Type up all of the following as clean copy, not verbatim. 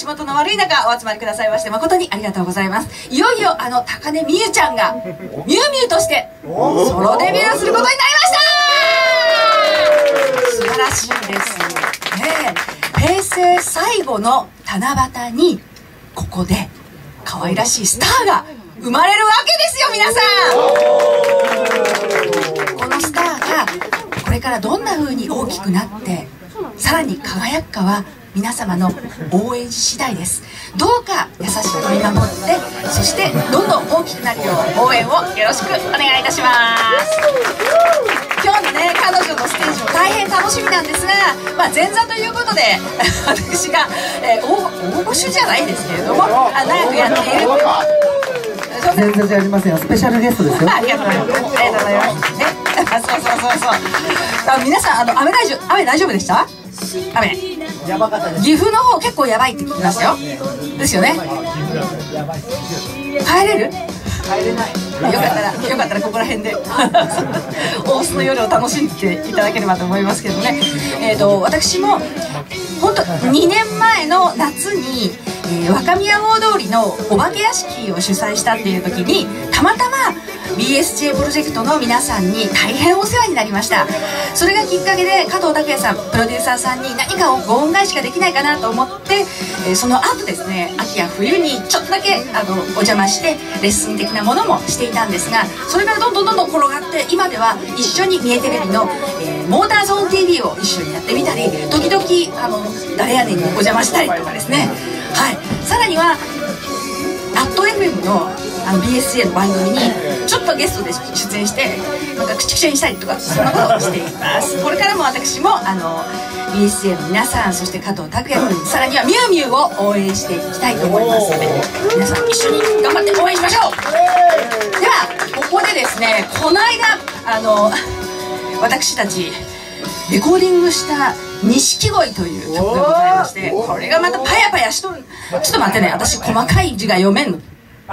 元の悪い中お集まりくださいまして誠にありがとうございます。いよいよ高根美優ちゃんがミュウミュウとしてソロデビューすることになりました。素晴らしいですね。平成最後の七夕にここで可愛らしいスターが生まれるわけですよ。皆さん、このスターがこれからどんな風に大きくなってさらに輝くかは皆様の応援次第です。どうか優しく見守って、そしてどんどん大きくなるよう応援をよろしくお願いいたします。今日のね彼女のステージも大変楽しみなんですが、前座ということで私が、大御所じゃないですけれども長くやっている前座じゃありませんよ、スペシャルゲストですよ。 ありがとうございます。ありがとうございますね。そう皆さん雨大丈夫でした？雨やばかったです。 岐阜の方結構やばいって聞きましたよ。ですよね。帰れる？ 帰れない。 よかったらここら辺で大須の夜を楽しんでいただければと思いますけどね。私も本当2年前の夏に、若宮大通りのお化け屋敷を主催したっていう時にたまたま BSJ プロジェクトの皆さんに大変お世話になりました。それがきっかけで加藤拓也さんプロデューサーさんに何かをご恩返しができないかなと思って、その後ですね秋や冬にちょっとだけお邪魔してレッスン的なものもしていたんですが、それからどんどん転がって今では一緒に三重テレビの、モーターゾーン TV を一緒にやってみたり、時々誰やねんにお邪魔したりとかですね、はい、さらには@FM のBSJ の番組にちょっとゲストで出演してなんか口にしたりとかそんなことをしています。これからも私もBSJ の皆さん、そして加藤拓也君、さらにはミュウミュウを応援していきたいと思いますので、皆さん一緒に頑張って応援しましょう。ではここでですね、この間私たちレコーディングした錦鯉という曲がございまして、これがまたパヤパヤしとる。ちょっと待ってね、私細かい字が読めんの。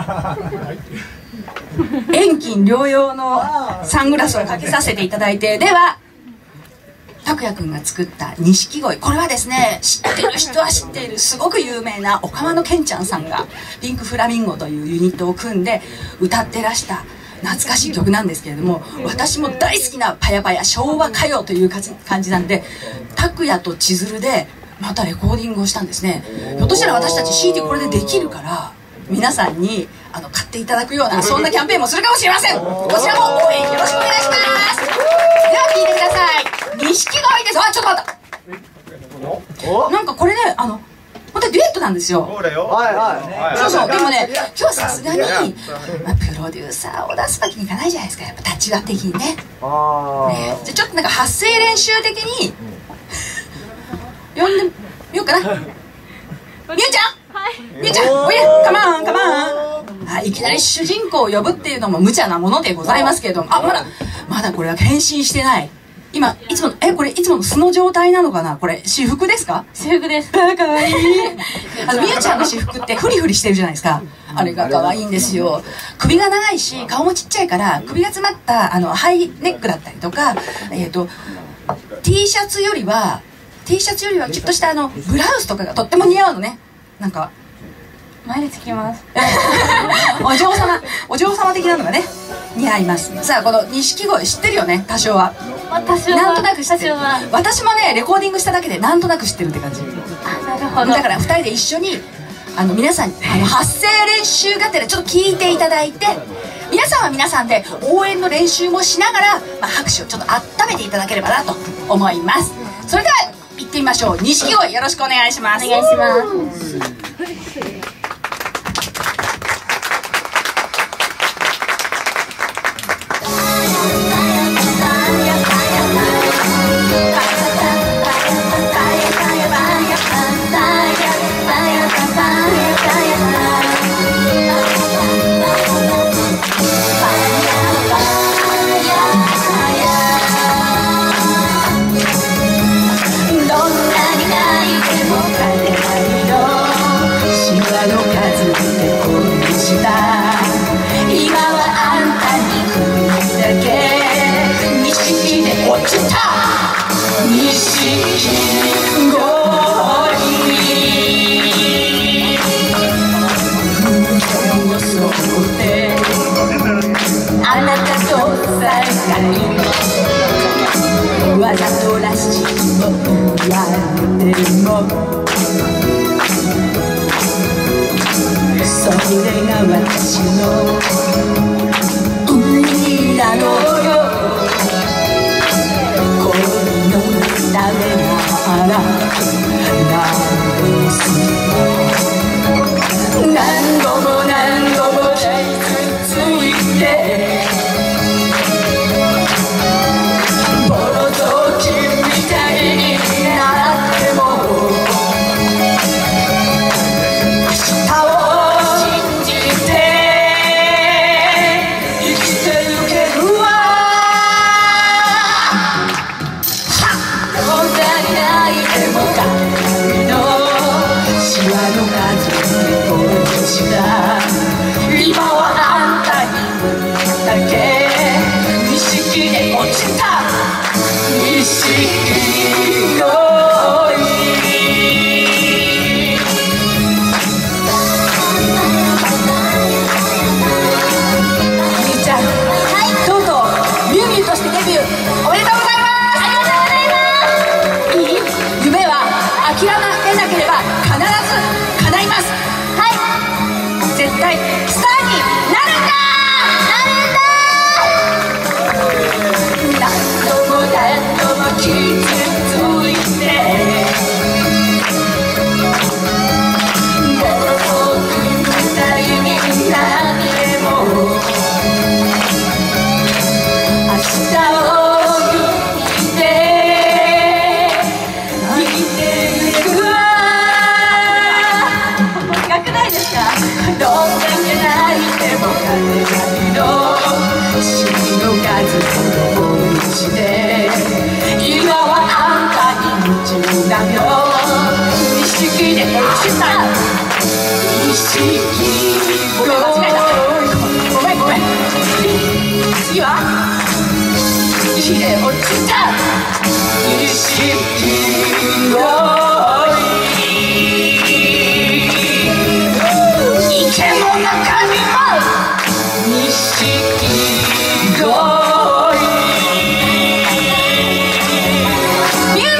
遠近両用のサングラスをかけさせていただいて、では拓也くんが作った錦鯉、これはですね知ってる人は知っているすごく有名な岡間のけんちゃんさんがピンクフラミンゴというユニットを組んで歌ってらした懐かしい曲なんですけれども、私も大好きなパヤパヤ昭和歌謡という感じなんで、拓也と千鶴でまたレコーディングをしたんですね。ひょっとしたら私たち CD これでできるから皆さんに買っていただくようなそんなキャンペーンもするかもしれません。こちらも応援よろしくお願いします。では聴いてください。錦鯉です。ちょっと待った、なんかこれね本当にデュエットなんですよ。そうそう。でもね今日はさすがに、プロデューサーを出すわけにいかないじゃないですか、やっぱ立場的にね。じゃあちょっとなんか発声練習的に呼んでみようかな。みゆちゃん、みゆちゃん、おいで、カモンカモン。いきなり主人公を呼ぶっていうのも無茶なものでございますけれども、まだこれは変身してない。今いつもこれいつもの素の状態なのかな。これ私服ですか？ 私服です。 かわいい。みゆちゃんの私服ってフリフリしてるじゃないですか。あれがかわいいんですよ。首が長いし顔もちっちゃいから首が詰まったハイネックだったりとか、T シャツよりはちょっとしたブラウスとかがとっても似合うのね。なんか前でつきます。 お嬢様的なのがね似合います。さあこの錦鯉知ってるよね、多少は。なんとなく知ってる。私もねレコーディングしただけでなんとなく知ってるって感じ。 なるほど。 だから2人で一緒に皆さんに発声練習がてらちょっと聞いていただいて、皆さんは皆さんで応援の練習もしながら、拍手をちょっと温めていただければなと思います。それでは行ってみましょう。錦鯉よろしくお願いします。 お願いします。 錦鯉私もやってもそれが私の運命なのよ恋のためなら何です何度も何度も傷ついてボロ雑巾みたいになっても明日を信じて生きてゆけるわどんなに泣いても鏡のシワの数今はあんたにだけ錦で落ちた錦のみーちゃん、とうとうミュウミュウとしてデビューおめでとうございます。ありがとうございます。いい夢は諦めなければ必ず叶います。絶対スターになるんだ何度も何度も傷ついてボロ雑巾みたいになっても明日を見て生きていくわ長くないですか？どんだけ泣いても勝てないの死の数ほどにして今はあんたに夢中だよ錦で落ちた錦ごめん間違えたごめんごめん次は錦で落ちた錦の池の中にも錦鯉ミュウミュウ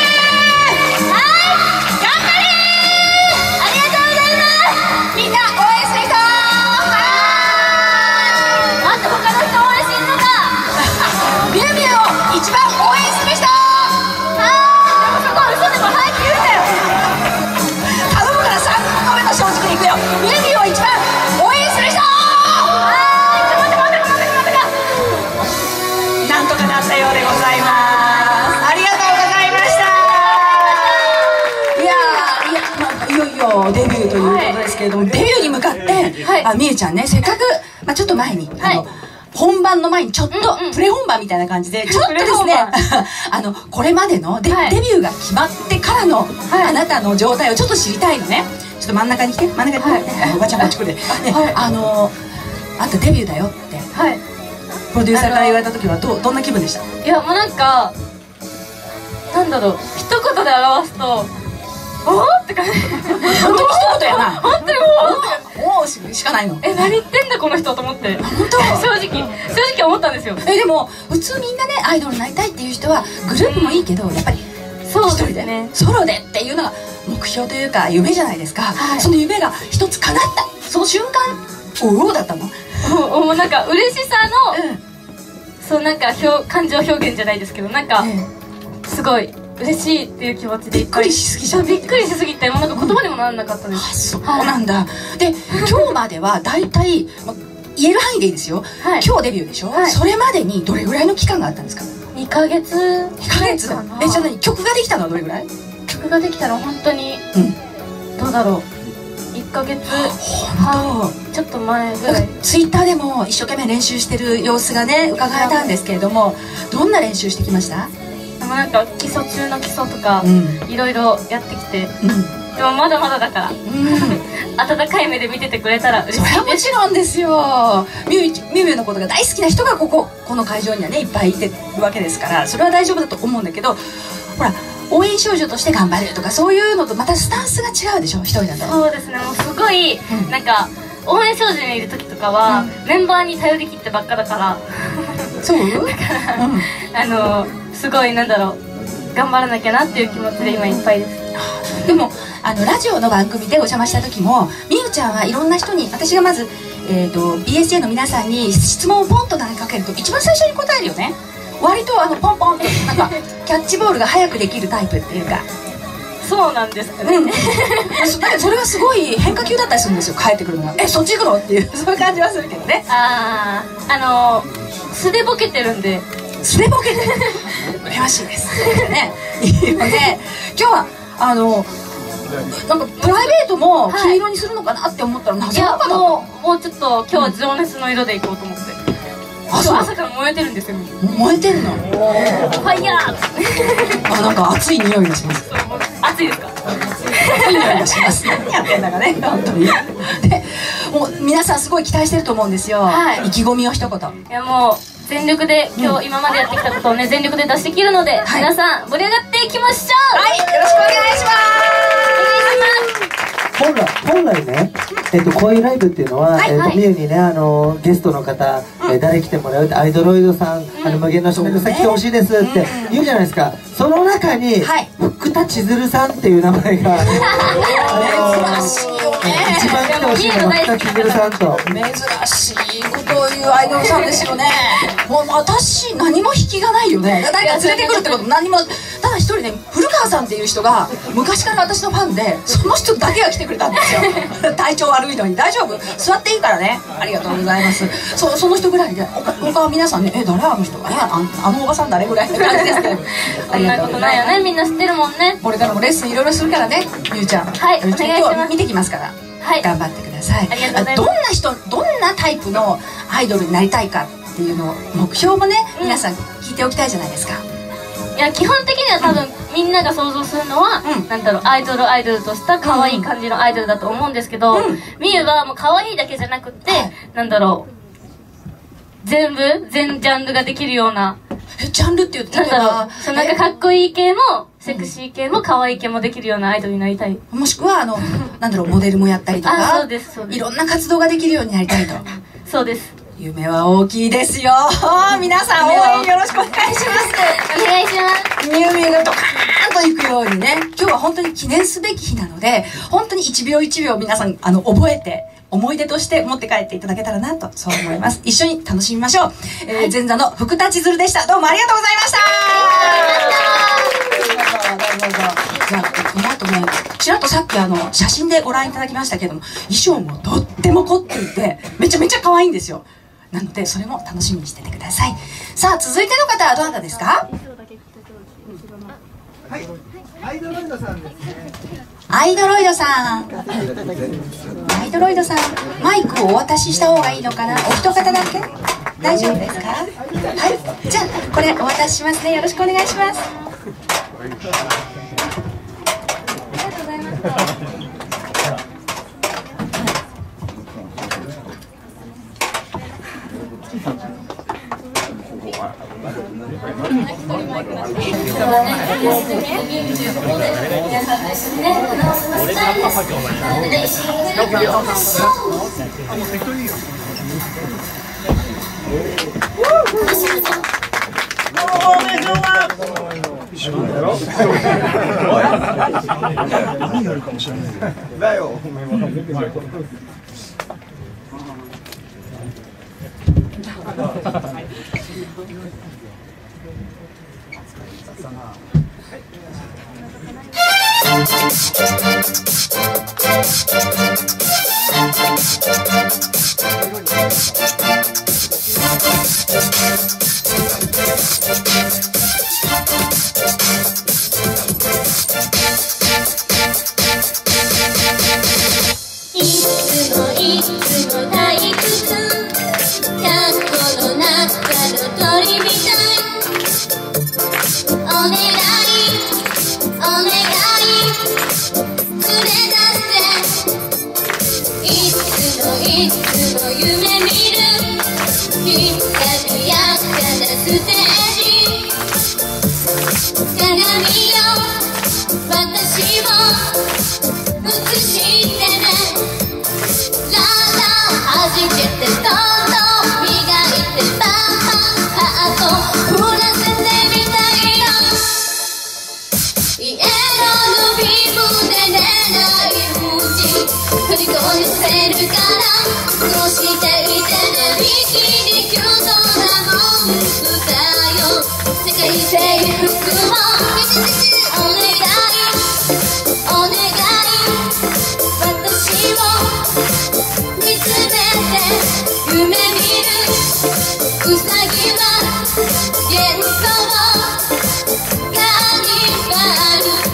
はい頑張れありがとうございますみんな応援する人あと他の人応援するのかミュウミュウを一番応援する人でもそこは嘘でも早く言うんだよ頼むから3個目の正直にいくよミュウミュウを一番応援する人なんとかなったようでございますありがとうございましたいよいよデビューということですけれども、デビューに向かって、みゆちゃんねせっかく、ちょっと前に、本番の前にちょっとプレ本番みたいな感じでちょっとですねこれまでのデビューが決まってからのあなたの状態をちょっと知りたいのね。ちょっと真ん中に来て真ん中に来ておばちゃんこっち来るであんたデビューだよってプロデューサーから言われた時はどんな気分でした？ いやもうなんかなんだろう一言で表すとおーって感じ本当に一言やな本当におーしかないの何言ってんだこの人と思って本当正直思ったんですよ。 でも普通みんなねアイドルになりたいっていう人はグループもいいけどやっぱりそう一人でねソロでっていうのが目標というか夢じゃないですか。その夢が一つ叶ったその瞬間おおだったのもうなんか嬉しさのそうなんか感情表現じゃないですけどなんかすごい嬉しいっていう気持ちでびっくりしすぎちゃってびっくりしすぎてもうなんか言葉にもならなかったです。 そうなんだ。で今日までは大体言える範囲でいいですよ。今日デビューでしょ。それまでにどれぐらいの期間があったんですか ？2ヶ月 2ヶ月じゃあ何曲ができたのはどれぐらい？ 曲ができたのは本当にどうだろう1ヶ月半ちょっと前ぐらい。 ツイッターでも一生懸命練習してる様子がね伺えたんですけれどもどんな練習してきました？ でもなんか基礎中の基礎とかいろいろやってきてでもまだまだだから温かい目で見ててくれたら嬉しいです。 それはもちろんですよ。ミュウのことが大好きな人がこの会場にはねいっぱいいてるわけですからそれは大丈夫だと思うんだけどほら応援少女として頑張るとかそういうのとまたスタンスが違うでしょ一人だと。 そうですねもうすごいなんか応援少女にいる時とかはメンバーに頼りきってばっかだからそうだからすごいなんだろう頑張らなきゃなっていう気持ちで今いっぱいです。 でもラジオの番組でお邪魔した時もみゆちゃんはいろんな人に、私がまず、BSJ の皆さんに質問をポンと投げかけると一番最初に答えるよね。割とポンポンとなんかキャッチボールが早くできるタイプっていうか。 そうなんですかね、 それはすごい変化球だったりするんですよ、帰ってくるのが。そっち行くのっていう、そういう感じはするけどね。 素でボケてるんで。 素でボケてる羨ましいですね。いいよね。今日はなんかプライベートも黄色にするのかなって思ったら、なぜかだ。 もうちょっと今日は情熱の色でいこうと思って。朝から燃えてるんですよ。 燃えてんの。ファイヤー。 なんか熱い匂いがします。 熱いですか。 熱い匂いがします。何やってんだかね、本当に。で、もう皆さんすごい期待してると思うんですよ。意気込みを一言。 いやもう全力で今日今までやってきたことをね全力で出してきるので、皆さん盛り上がっていきましょう。 はい、よろしくお願いします。 本来ね、こういうライブっていうのは、みゆにね、ゲストの方、誰来てもらうって、アイドロイドさん、無限の少年さん来てほしいですって言うじゃないですか。その中に、福田千鶴さんっていう名前が、 珍しいよね。 一番来てほしいのが福田千鶴さんと。 珍しいことを言うアイドルさんですよね。もう私、何も引きがないよね。誰か連れてくるってこと、何も、ただ一人ね、古川さんっていう人が、昔から私のファンで、その人だけが来てくれたんですよ。体調悪いのに大丈夫、座っていいからね、ありがとうございます。その人ぐらいで、他は皆さんね、誰あの人がね、あのおばさん誰ぐらいの感じですけど、 そんなことないよね、みんな知ってるもんね。 これからもレッスンいろいろするからね、ゆうちゃん。 はい、お願いします。 見てきますから、頑張ってください。 ありがとうございます。 どんなタイプのアイドルになりたいかっていうのを、目標もね、皆さん聞いておきたいじゃないですか。 いや、基本的には多分みんなが想像するのは、なんだろう、アイドルとした可愛い感じのアイドルだと思うんですけど、みゆはもう可愛いだけじゃなくって、なんだろう、全ジャンルができるような、 ジャンルって言ってなんだろう、なんかかっこいい系もセクシー系も可愛い系もできるようなアイドルになりたい。 もしくはなんだろう、モデルもやったりとか、 そうです、 いろんな活動ができるようになりたいと。 そうです。 夢は大きいですよ。皆さん応援よろしくお願いします。 お願いします。 みゆみゆがドカーンといくようにね、今日は本当に記念すべき日なので、本当に1秒1秒皆さん覚えて、思い出として持って帰っていただけたらなと、そう思います。一緒に楽しみましょう。前座の福田千鶴でした。どうもありがとうございました。じゃあこの後ね、ちらっとさっき写真でご覧いただきましたけども、衣装もとっても凝っていてめちゃめちゃ可愛いんですよ。なのでそれも楽しみにしててください。さあ続いての方はどなたですか？ はい、アイドロイドさんですね。 アイドロイドさん、アイドロイドさん、マイクをお渡しした方がいいのかな？お一方だけ大丈夫ですか？はい、じゃあこれお渡ししますね。よろしくお願いします。ありがとうございます。 何やるかもしれないだよ。 いつも退屈過去の中の鳥みたい。お願いお願い連れ出せ。いつも夢見る光やってイエローのビームで寝ないうち虜にさせるからそうしていてねビキニキュートなモンスターよ世界征服をお願いお願い私を見つめて夢見るウサギは幻想カーニバル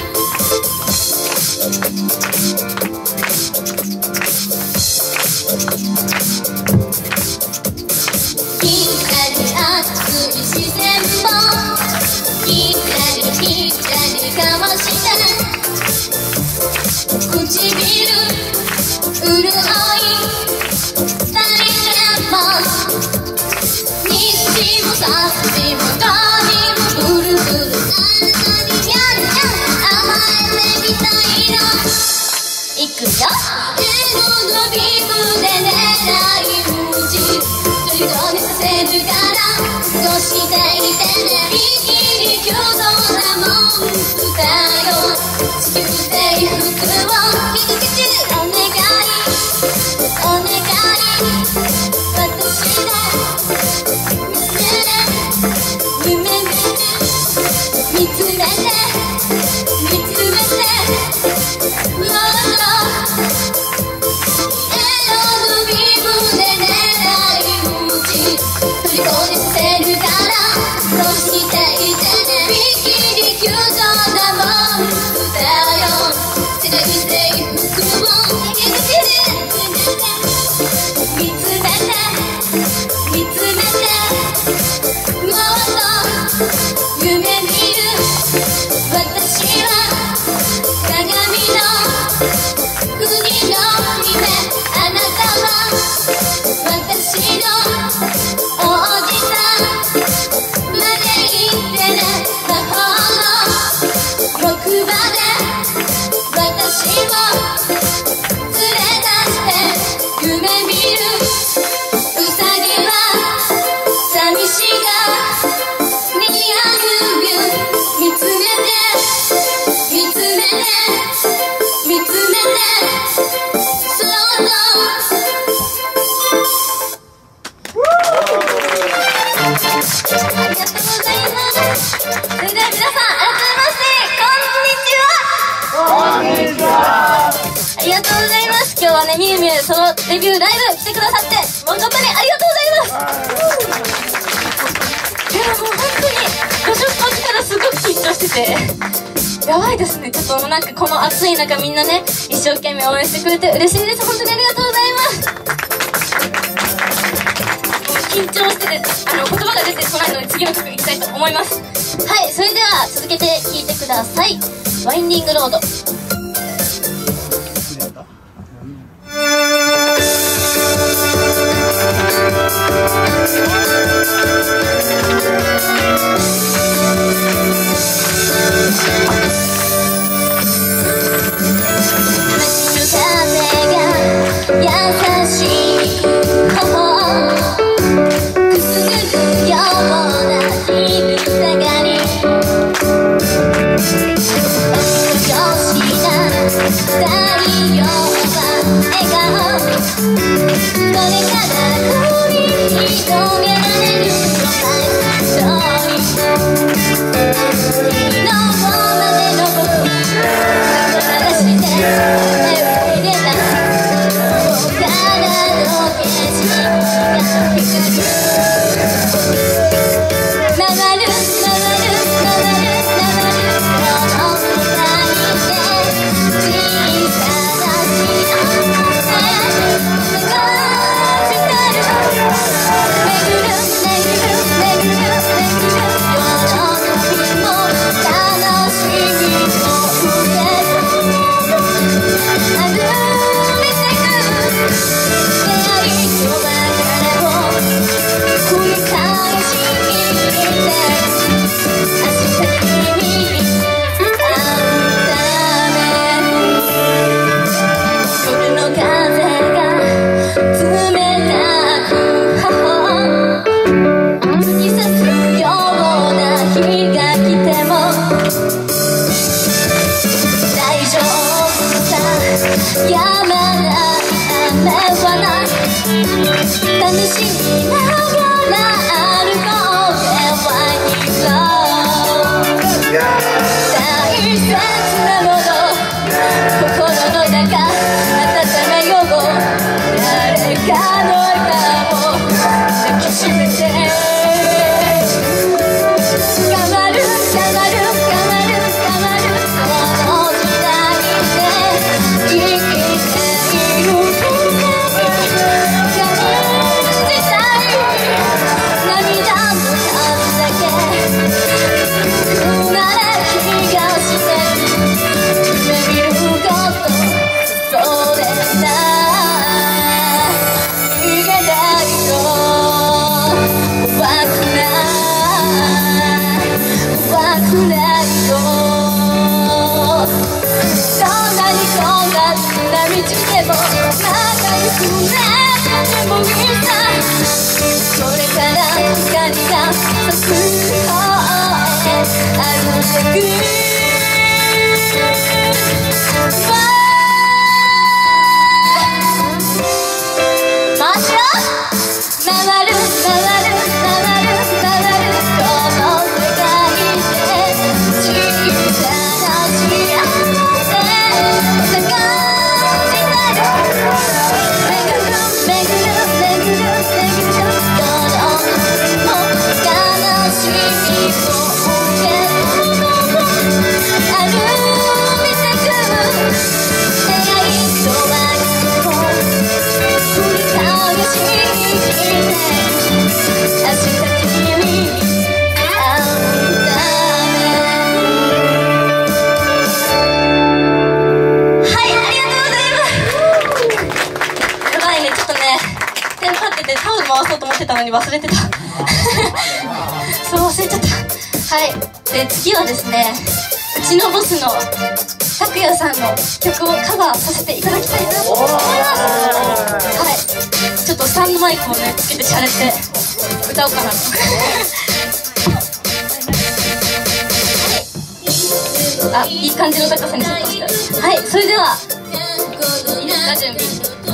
光熱い視線も光かわして唇潤い足りれば西もさしもどにもブルブルあなたにやんやん甘えてみたいのいくよエゴのビームで狙いうち虜にさせるからそうしていてねビキニキュートなモンスターよ地球征服をお願いお願い私で夢見る見つめて見つめてもっとエロのビームで狙いうち虜にさせるからそうしていてねビキニキュートなモンスターよ世界征服を見つめて見つめて見つめてもっと夢見る私は鏡の国の夢あなたは私の王子さんまで言ってね魔法の木馬で私を連れ出して夢見るウサギは寂しが似合うよ見つめて見つめて見つめてそうありがとうございます。それでは皆さん改めましてこんにちは。ありがとうございます。今日はねみゆみゆソロデビューライブ来てくださって誠にありがとうございます。いやもう本当に50発からすごく緊張しててやばいですね。ちょっとなんかこの暑い中みんなね一生懸命応援してくれて嬉しいです。本当にありがとうございます。緊張してて言葉が出てこないので次の曲いきたいと思います。はい、それでは続けて聴いてください。ワインディングロード。優しい頬くすぐるような仕草がりよしなやまない雨はない楽しみながら歩こうぜ Why you go 大切なもの心の中温めよう誰かの歌を抱きしめて変わる変わる変わる変わるこの時代で生きている感じたい涙の数だけ少ない気がして夢見ることそれだ逃げないよ怖くない怖くないよどんなにこんな道でも仲良くなってもいいさこれから光が咲く方へ歩いてく回る回る回る回る回るこの世界で小さな幸せ探してる巡る巡る巡る巡るどのも悲しみを受け止め歩いてく出会いとは繰り返し明日君に会うためはいありがとうございますやばいねちょっとねテンパっててタオル回そうと思ってたのに忘れてたそう忘れちゃったはいで次はですねうちのボスの拓也さんの曲をカバーさせていただきたいなと思いますはいちょっとスタンドマイクをねつけてしゃれて歌おうかなとあ、いい感じの高さにセットしてはい、それではいいですか準備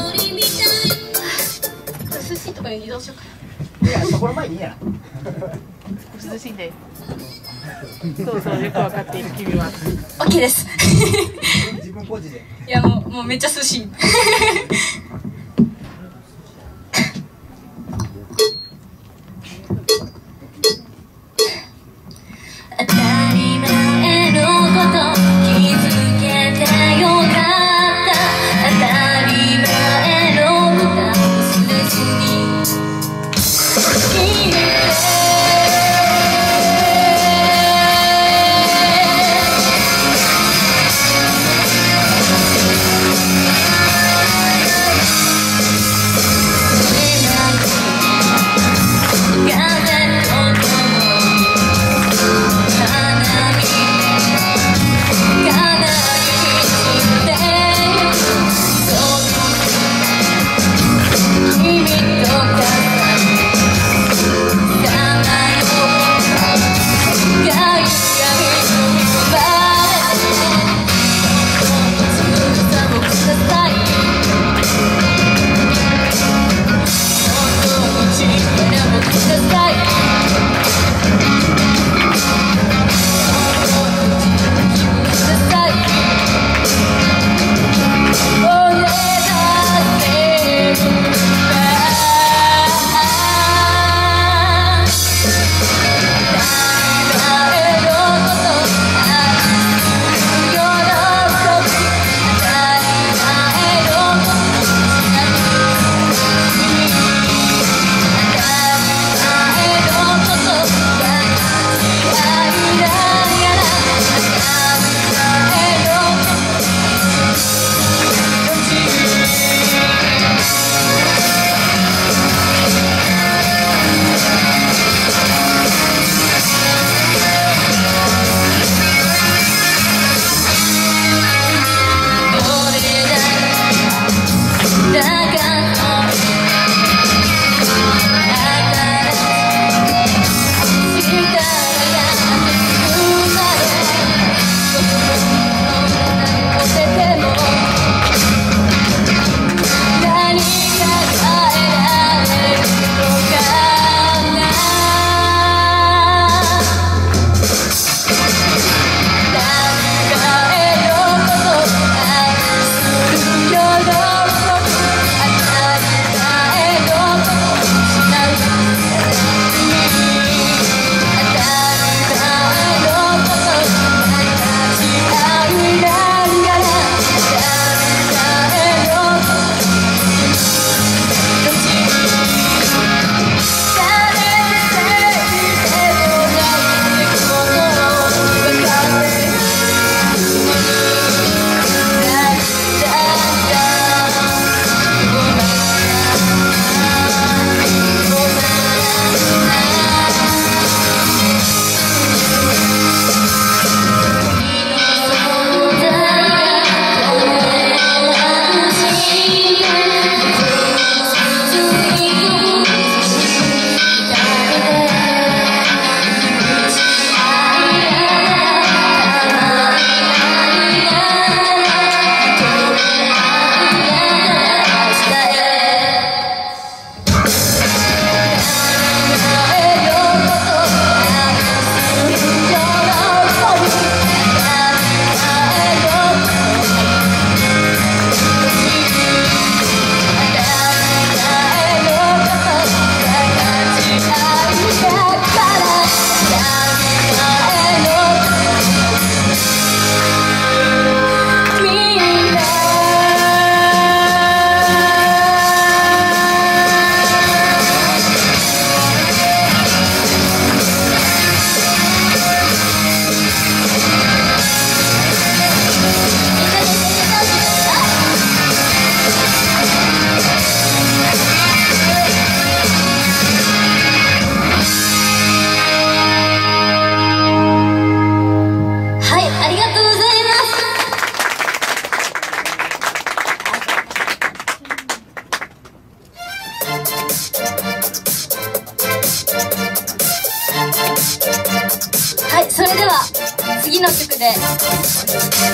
涼しいところに移動しようかいや、そこの前にいいや涼しいんでそうそうよくわかっている君は OK です自分ポジでいやもうめっちゃ涼しい当たり前のこと気づけてよかった当たり前の歌を忘れずに聞いて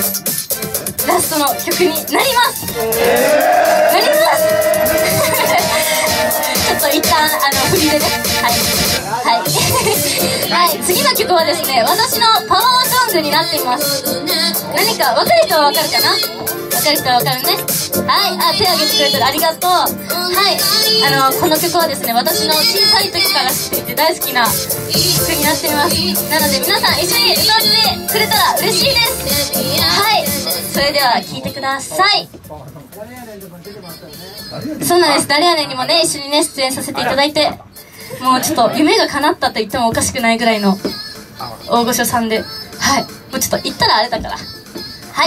ラストの曲になります。なりますちょっと一旦振りでね、はいはい、次の曲はですね、私のパワーソングになっています。何か分かる人は分かるかな。分かる人は分かるね。はい、手挙げてくれてる、ありがとう。はい、この曲はですね、私の小さい時から知っていて大好きな曲になっています。なので皆さん一緒に歌ってくれたら嬉しいです。はい、それでは聴いてください。そうなんです、誰やねんにもね、一緒にね、出演させていただいて、もうちょっと夢が叶ったと言ってもおかしくないぐらいの大御所さんで、はい、もうちょっと言ったらあれだから、はい。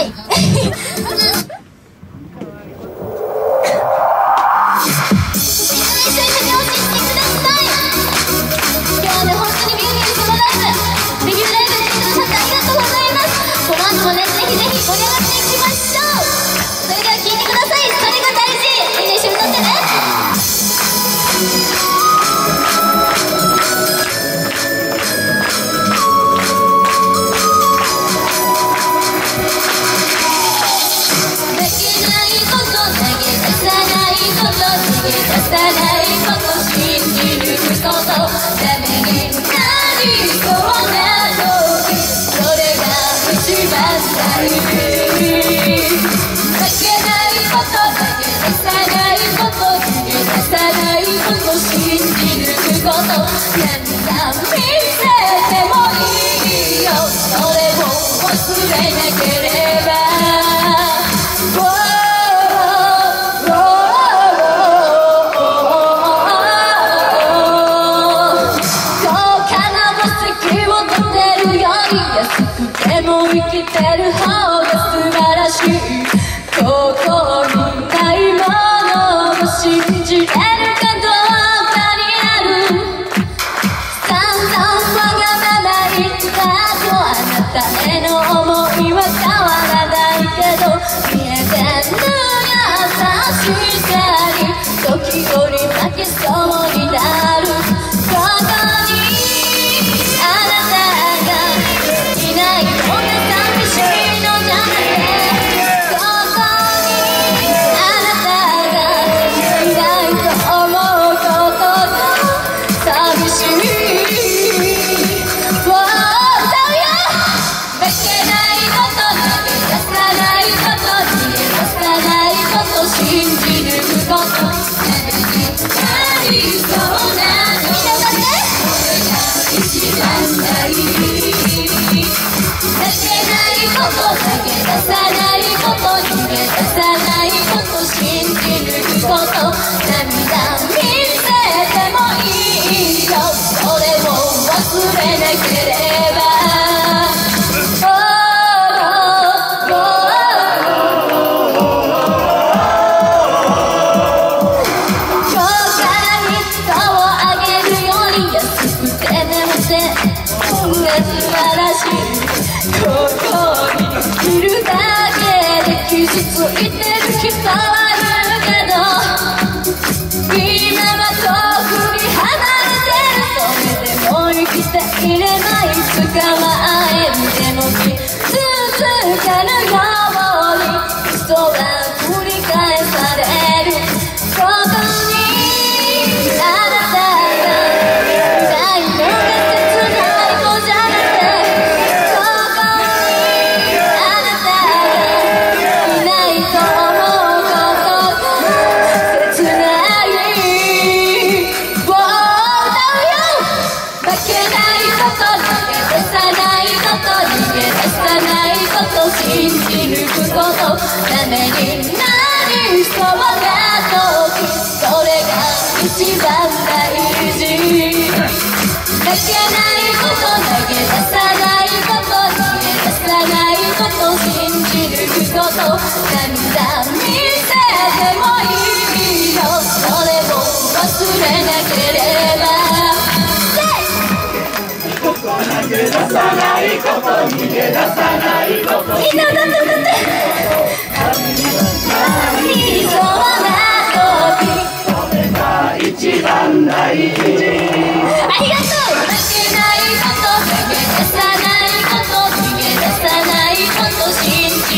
信じ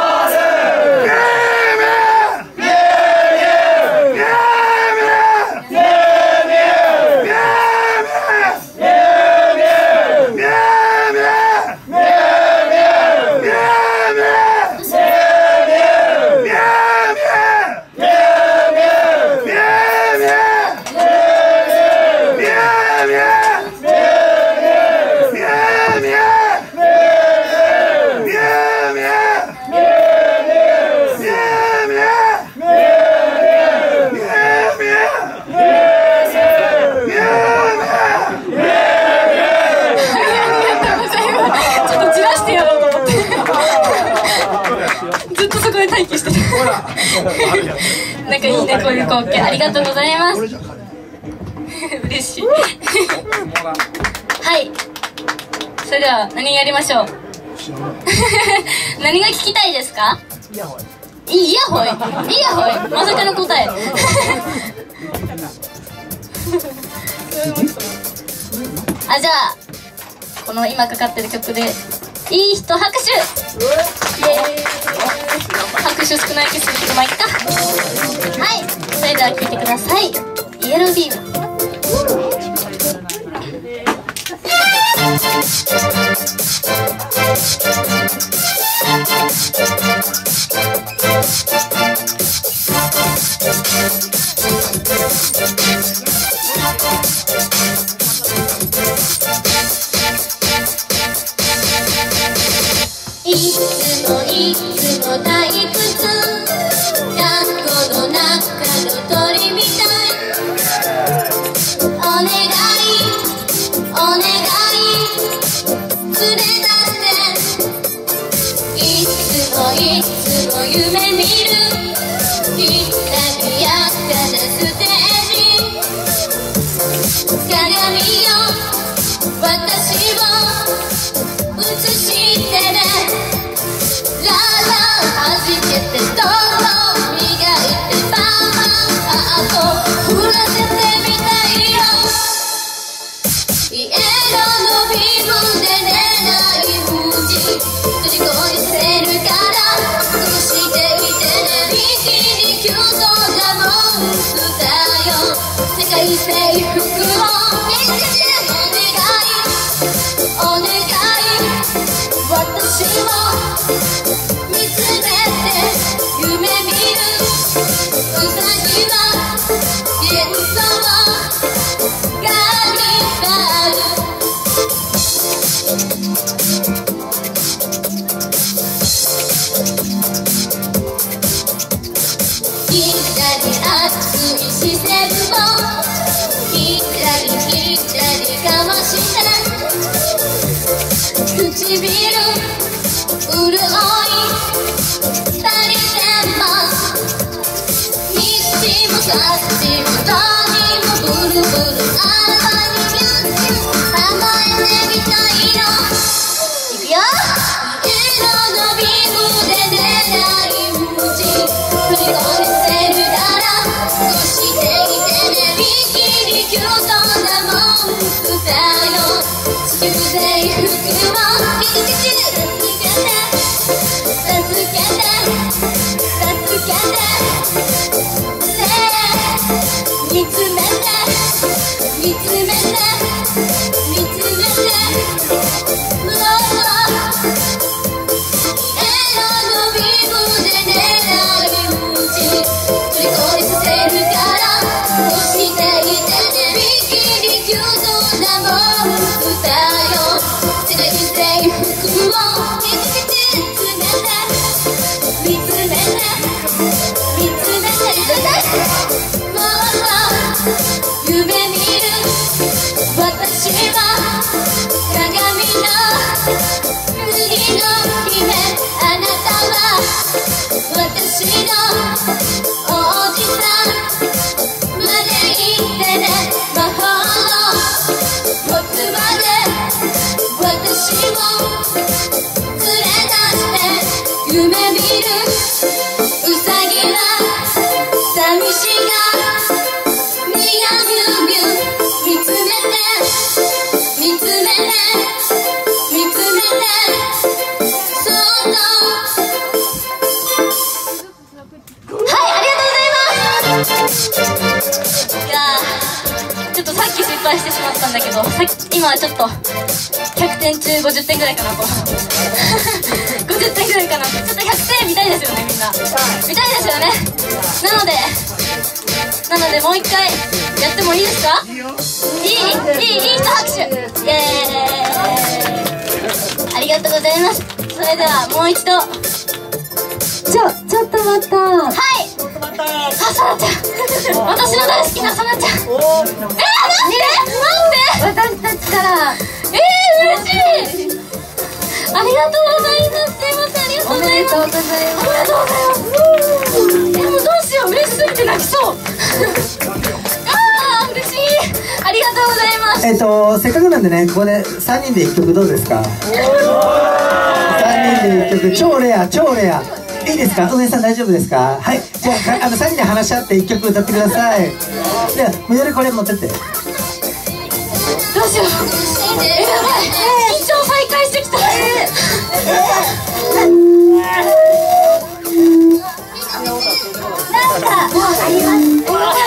なんかいいね、こういう光景。ありがとうございます。嬉しい。はい。それでは何やりましょう。何が聞きたいですか？イヤホイ。イヤホイ。まさかの答え。あ、じゃあこの今かかってる曲でいい人拍手。イエーイ。拍手少ないけどまあいっか。はい、それででは聴いてください。イエロービーム。 いつも退屈、学校の中の鳥みたい。お願いお願い連れ出して。いつも夢見るきらびやかなステージ。鏡よ私を映してね。ララ弾けてどんどん磨いてパンパンアート降らせてみたいよ。イエローのビームで寝ない無事閉じ込めせるからこうしていてね。一気にキュートなモンスターよ。世界征服をお願い私も見つめて夢見る。うさぎは幻想がいっぱいある。ひらり熱い視線もひらりかもして唇潤い足りてます。西もさっちもどにもブルブルあらにキュンキュン甘えてみたいの。いくよ。色のビームで寝ない無事振り込みせるからこうしていてね。ビキニキュートなモンスターよ。地球征服を見つめて見つめて見つめてエロのビームで寝ない無事取り込みさせるからこうしていてね。ビキニキュートなモンスターよ。世界征服を見つめて見つめて見つめて夢見る私は鏡の次の姫。あなたは私の王子さんまで言ってね。魔法の僕まで私を連れ出して夢見る。うさぎは寂しが見つめて見つめて見つめてそっと。 はい、ありがとうございます。いやー、ちょっとさっき失敗してしまったんだけど、今はちょっと100点中50点ぐらいかなと50点ぐらいかなと。ちょっと100点見たいですよね。みんな見たいですよね。なのでもう一回やってもいいですか？いい人拍手。イエーイ。ありがとうございます。それではもう一度。ちょっと待った。はい。あ、さなちゃん。私の大好きなさなちゃん。待って私たちから。嬉しい。ありがとうございます。すいません、ありがとうございます。ありがとうございます。もうどうしよう、嬉しすぎて泣きそうあー、嬉しい。ありがとうございます。 せっかくなんでね、ここで3人で1曲どうですか？3人で1曲、超レア超レア。いいですか？運営さん大丈夫ですか？はい、じゃあ3人で話し合って1曲歌ってください。ではみのりこれ持ってって。どうしよう。やばい、緊張再開してきた。なんかもうあります。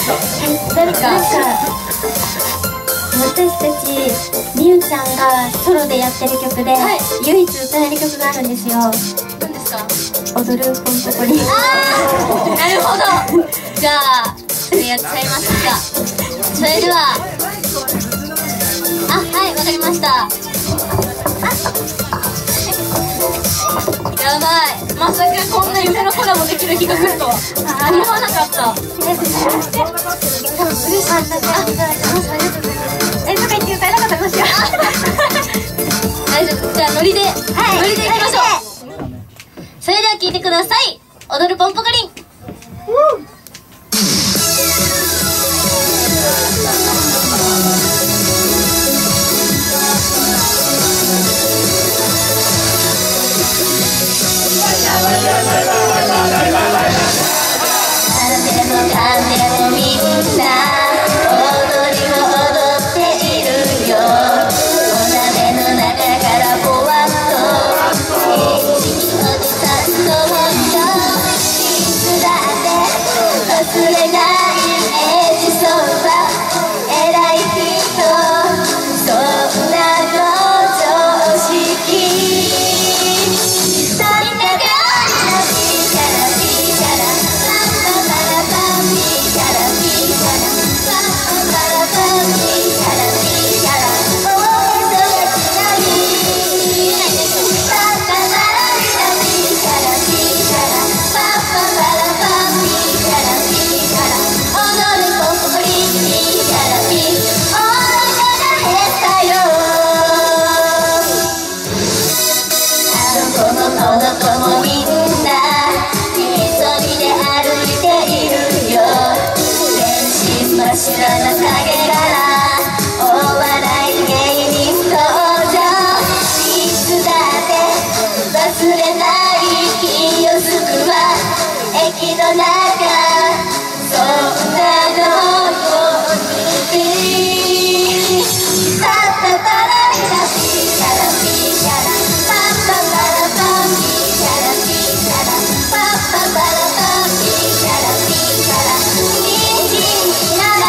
誰か私たちみゆちゃんがソロでやってる曲で、唯一歌える曲があるんですよ。 何ですか？ 踊るポンポコリン。 なるほど。じゃあそれやっちゃいますか。それでははい、わかりました。やばい、まさかこんな夢のコラボできる日が来るとは思わなかった。 嬉しい。とか言って歌えなかったかもしれない。 大丈夫。じゃあノリでいきましょう。それでは聴いてください。踊るポンポコリン。 かんでもみんな踊りを踊っているよ。お鍋の中からぼわっと一気に落ちたストーンよ。いつだって忘れないエジソンは偉い人、そんなの常識。知らな影からお笑い芸人登場。いつだって忘れない気を救うわ駅の中。そんなのよくタッタタラリラピーカラピーカラパッパパラパンピーカラピーカラパッパパラパンピーカラピーカラニンジンになら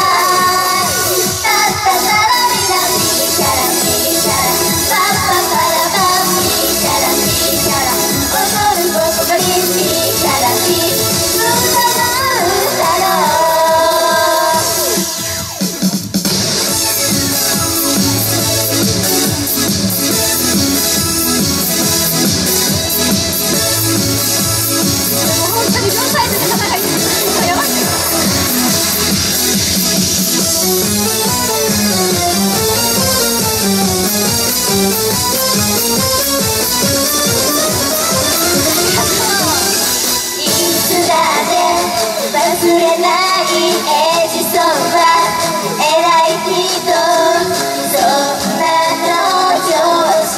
忘れないエジソンは偉い人、そんなの常識。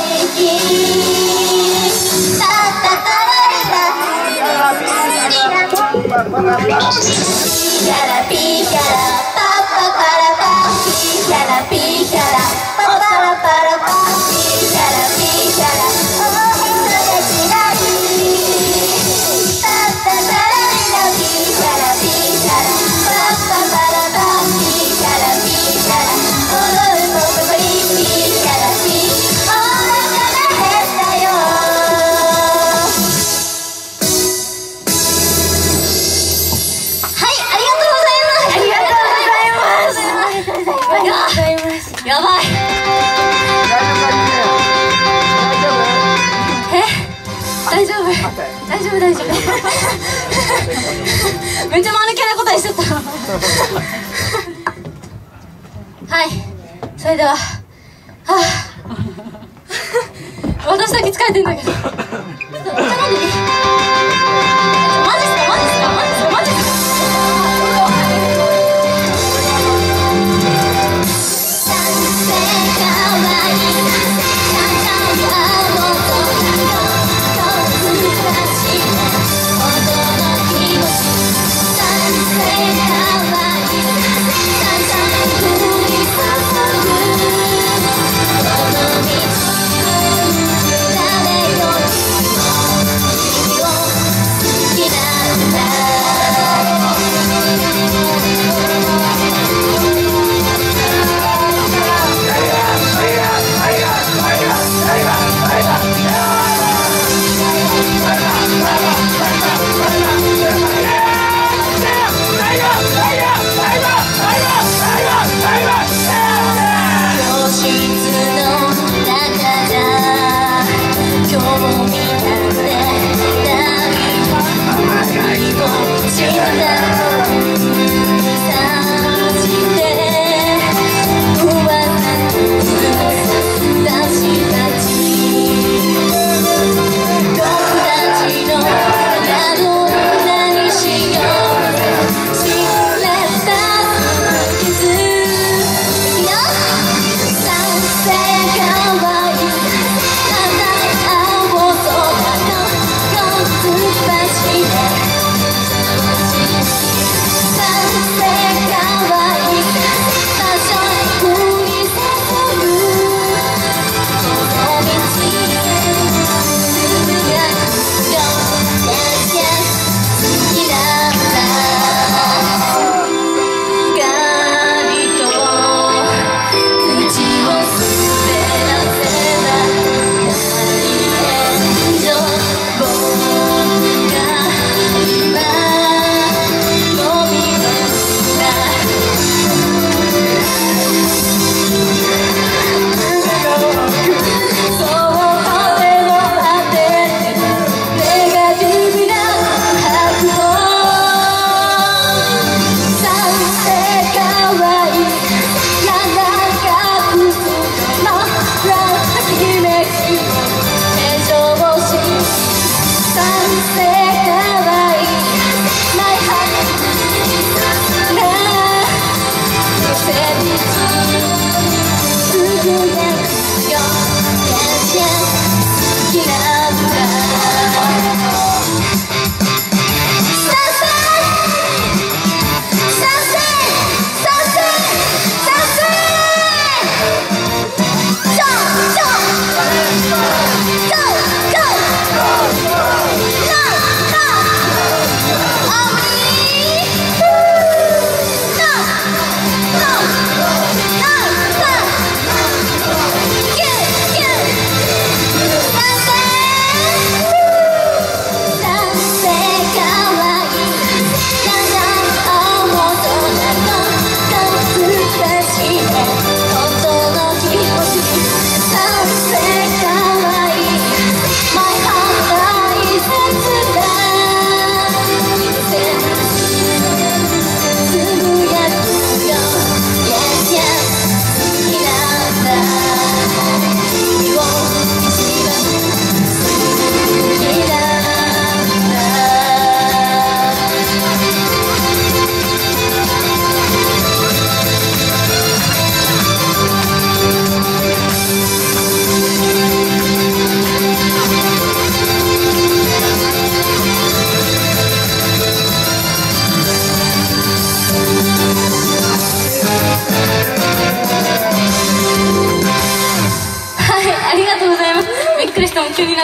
タッタタラリラピーカラピーカラパッパパラパンピーカラピーカラパパラパラパンピーカラピーカラおへそでちらりタッタタラリラピーカラピーカラパッパパラパンピーカラピーカラ踊るポンポコリンピーカラピーお腹が減ったよ。はい、ありがとうございます。ありがとうございます。やばい。大丈夫。めっちゃ間抜けな答えしちゃった。はい、それでは私だけ疲れてんだけど、ちょっとお茶飲んでいい？マジっすか？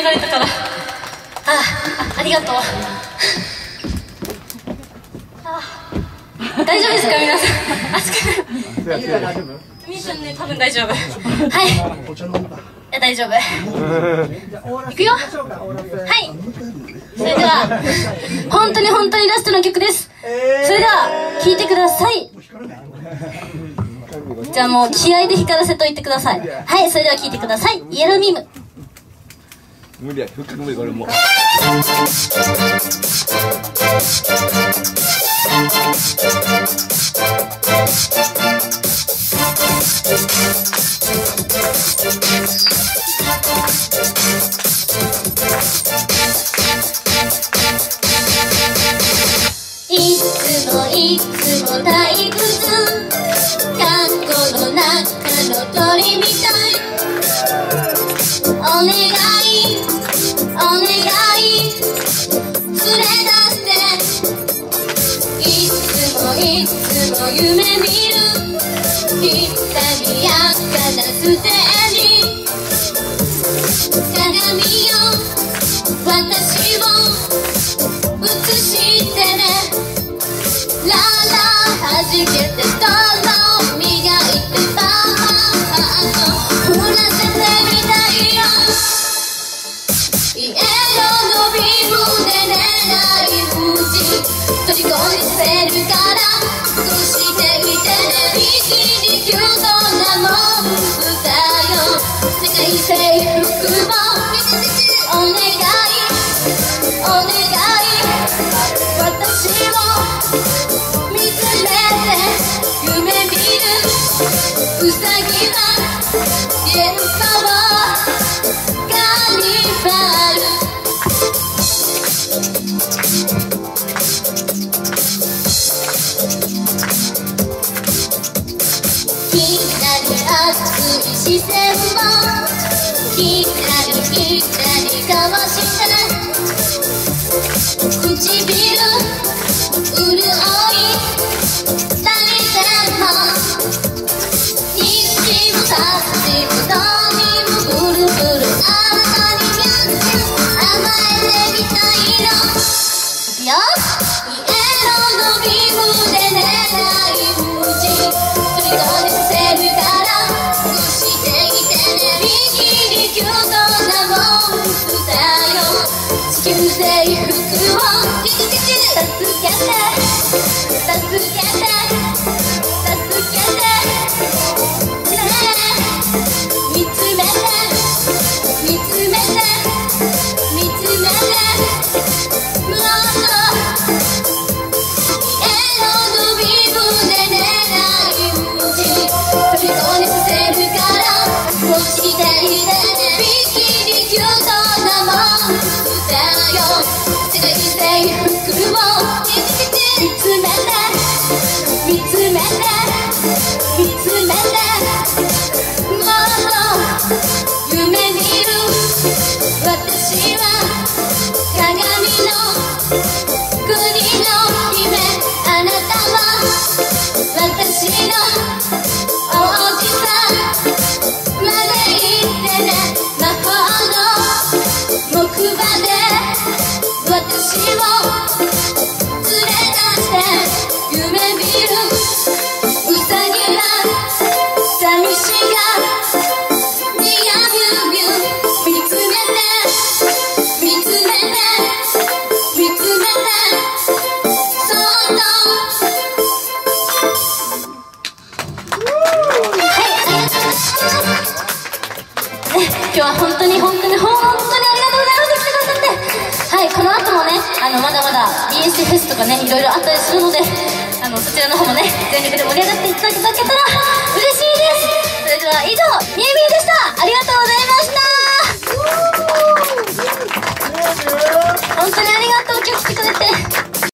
られたから。ありがとう。大丈夫ですか皆さん。熱くない。みーちゃんね、多分大丈夫。はい。大丈夫。いくよ。はい。それでは、本当にラストの曲です。それでは、聴いてください。じゃあもう気合で光らせといてください。はい、それでは聴いてください。イエローミーム。 無理や、復活無理、これもう。 いつも退屈、過去の中の鳥みたい。お願い連れ出していつも夢見るきらびやかなステージ。鏡よ私を映してね。ララ弾けてストロー磨いてパーッと降らせてみたいよ。イエローのビームで狙い撃ち取り込みせるからそしていてね。一気にキュートなモンスターよ。世界征服をお願い私を見つめて夢見るウサギは幻想カニバル。きらり熱い視線もきらりかわして唇潤い二人でも日もさっちもどにもブルブルあなたにギュッギュッ甘えてみたいの。いくよ。イエローのビームで狙い撃ち取り込みさせるからそしていてね。ビキニキュートなモンスターよ。地球征服を助けて見つめてもっとエロのビームで狙い撃ち飛び込みさせるからそしていてね。ビキニキュートなモンスターよ。世界征服を見つめてもっと夢見る私は鏡の国の姫。あなたは私の王子さんまで言ってね。魔法の木馬で私を連れ出して夢見るウサギは寂しがニヤビュービュー見つめてそっと。はい、ありがとうございます。今日は本当にありがとうございます。来てくださって。はい、この後もね、まだまだ BSC フェスとかね、いろいろあったりするので、そちらの方もね、全力で盛り上がっていただけたら嬉しいです。それでは以上、みゆみゆでした。ありがとうございました。本当に